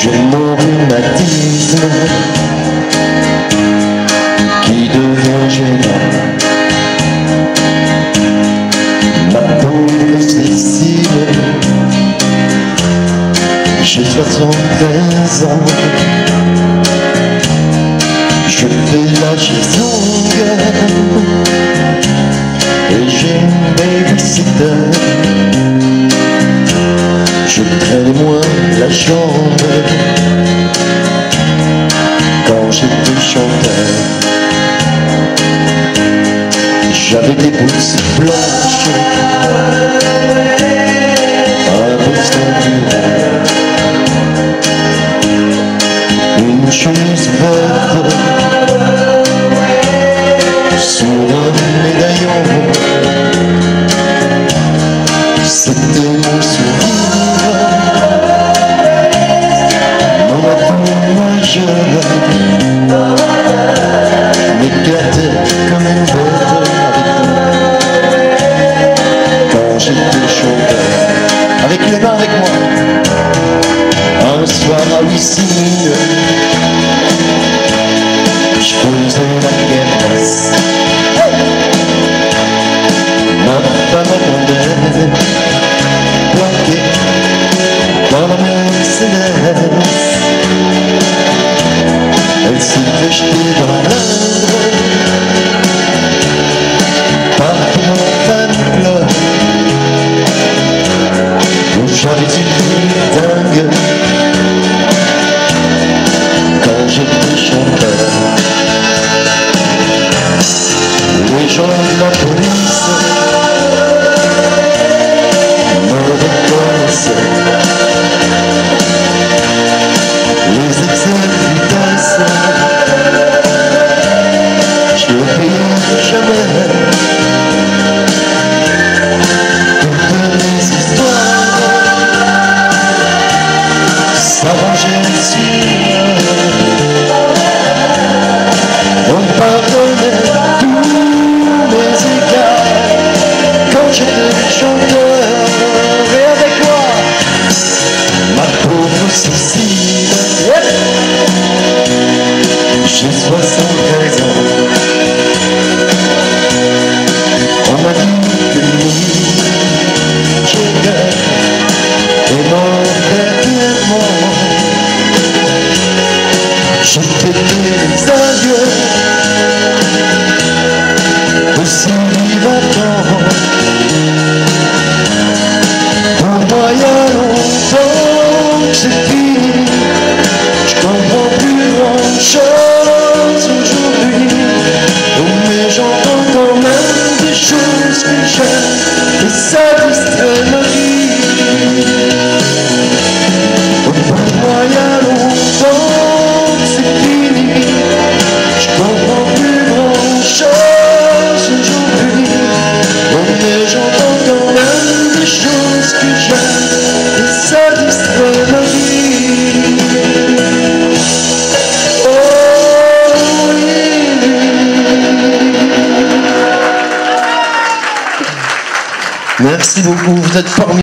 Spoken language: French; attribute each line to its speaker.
Speaker 1: J'ai mon rhumatisme qui devient gênant. Ma pauvre Cécile, j'ai 73 ans. Je fais la chaise longue et j'ai une babysitter. Je traîne moins la jambe quand j'étais chanteur. J'avais des boules blanches, un peu sanguinaire, une chemise verte sous un médaillon. C'était mon sourire, mon amour jeune, m'éclatait comme une bête quand j'étais chanteur. Avec les mains avec moi, un soir à Wissing, je faisais la kermesse. Ma femme attendait, planquée dans la Mercedes. Elle s'est fait jeter dans l'indre par mon fan club où j'avais une vie dingue quand j'étais chanteur. Les gens de la police me reconnaissaient. Les excès de vitesse, je ne payais jamais. Toutes les histoires s'arrangeaient sur. On pardonnait tous mes égards quand j'étais chanteur. Et avec moi, ma pauvre Cécile, j'ai 73 ans. On m'a dit que Michel est mort dernièrement. J'ai fait des adieux aussi vivants. Pour moi, il y a longtemps que c'est fini. Je comprends plus grand chose aujourd'hui, mais j'entends quand même des choses que j'aime et ça distrait ma vie. Pour moi, il y a longtemps que c'est fini. Je comprends plus grand chose aujourd'hui, mais j'entends quand même des choses que j'aime et ça distrait ma vie. Merci beaucoup, vous êtes formidable.